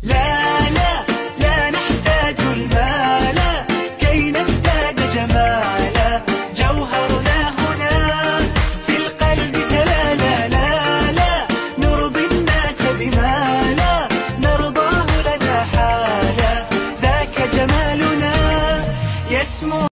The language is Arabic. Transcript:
لا لا لا نحتاج المال كي نزداد جمالا، جوهرنا هنا في القلب تلالا. لا لا نرضي الناس بما لا نرضاه لنا حالا، ذاك جمالنا يسمو